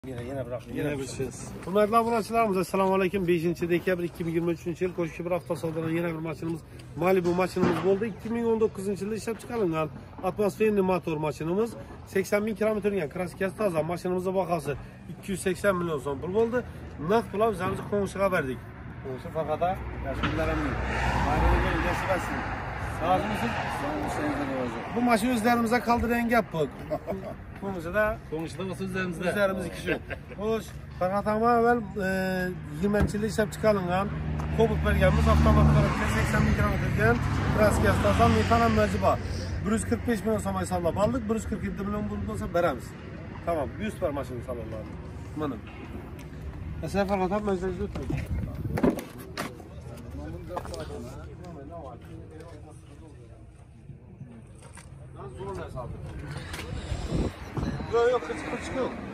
Yine bırak. Yine biçeceğiz. Hürmetli abonatçılarımız, Esselamu Aleyküm. 5. dekabr 2023 yıl koşucu bir hafta sonradan yine bir maçımız, Malibu maçımız oldu. 2019 yılda işlep çıkarılan atmosferli motor maçımız 80.000 kilometre klasik taza maçımıza bakası 280 milyon son pul oldu. Nakt pula bizimizi konuşuğa verdik. Olsun fakat da yaşlılara mı? Mahalleye gelin geçirmesin. Razı mısın? Bu maçı üzerimize kaldıran gap bu. Sonuçta olsun üzerimizde. Üzerimiz kişi. Hoş. Fakat ama evvel 20. işlep çıkarılan Kobut belgemiz avtomatları 80.000 kilometreden klasik taza metanan mecba. 145 milyon samay sallap aldık. 147 milyon bulunduğunsa beremiz. Tamam. 100 var maçını sallarlar. Manım. Mesela fakat abi meclisi tutmuyor. Yok yok, kıç yok.